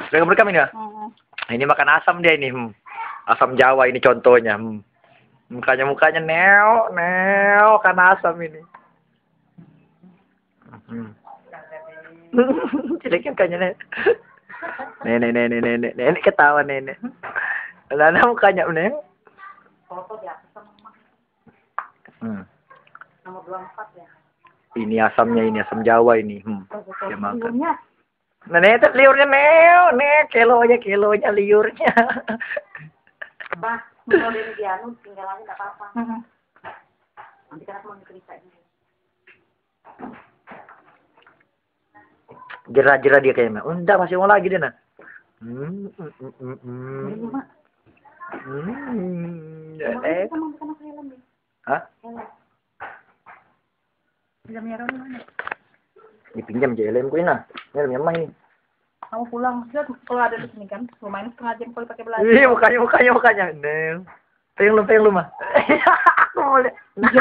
Udah merekam ini ya? Ini makan asam dia ini. Asam Jawa ini contohnya. Mukanya neo karena asam ini. Jeleknya mukanya nenek ketawa nenek. Lana mukanya neo. Foto di atas sama nomor 24 ya. Ini asamnya ini asam Jawa ini. Dia makan. Nah, itu liurnya kilonya liurnya. Bah, kalau dari dia tinggal aja enggak apa-apa. Nanti kan mau cerita juga. Jera-jera dia kayaknya. Enggak, masih mau lagi dia nah. Hah? Filmnya Roni mana? Dipinjam JLM gue nah. Ini mah ini. Kamu pulang, kalau ada di sini kan, lumayan setengah jam kalau pakai belajar. Iya, mukanya. Nel. Pengen lu mah. Aku boleh.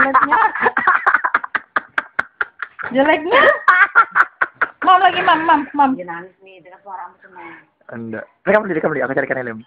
Jeleknya. Mam lagi, mam. Dia nangis nih dengan suara amat senang. Enggak. Rekam dulu, aku carikan helm.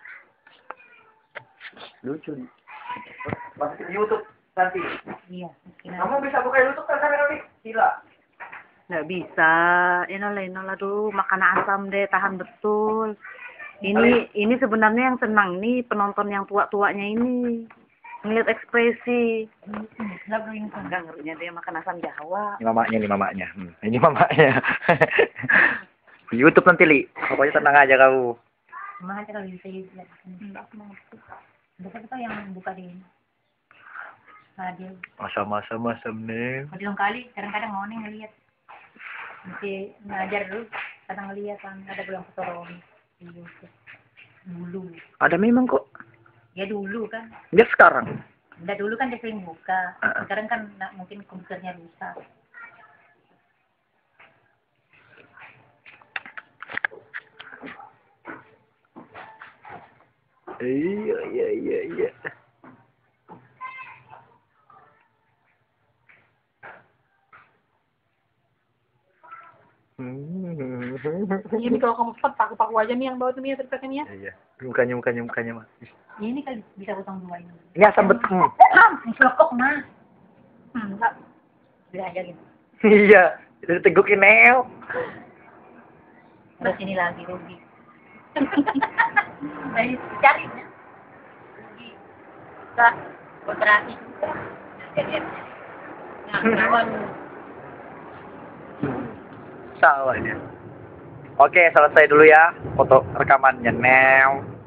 Lucu nih. Masuk di YouTube nanti. Iya. Kamu bisa buka YouTube kan kamera nih? Gila. Nggak bisa. Inolah tuh makan asam deh, tahan betul. Ini sebenarnya yang senang nih penonton yang tua-tuanya ini. Ngeliat ekspresi. Enggak ngerinya dia makan asam Jawa. Ini mamanya. Ini mamanya. Di YouTube nanti, Li. Pokoknya tenang aja kamu. Tenang aja kalau bisa lihat. Enggak aku mau. Kita yang buka di radio. Masam nih. Belum kali, kadang-kadang mau nih ngeliat. Masih ngajar dulu, kadang ngeliat kan ada belum ketorong di YouTube. Dulu. Ada memang kok. Ya dulu kan. Dia sekarang. Udah dulu kan dia sering buka. Sekarang kan mungkin komputernya rusak. Iya. Ini kalau kamu cepat paku aja nih yang bawa tuh Mia terpekannya. Iya. Mukanya mah. Ini kali bisa potong dua ini. Ini asam betul. Selokok mah. Enggak. Udah aja gitu. Iya. Itu ditegukin Neo. Terus ini lagi rugi. Dari cari. Rugi. Enggak. Kontrasi. Jadi. Nah, Salah dia. Oke, selesai dulu ya foto rekamannya. Neo.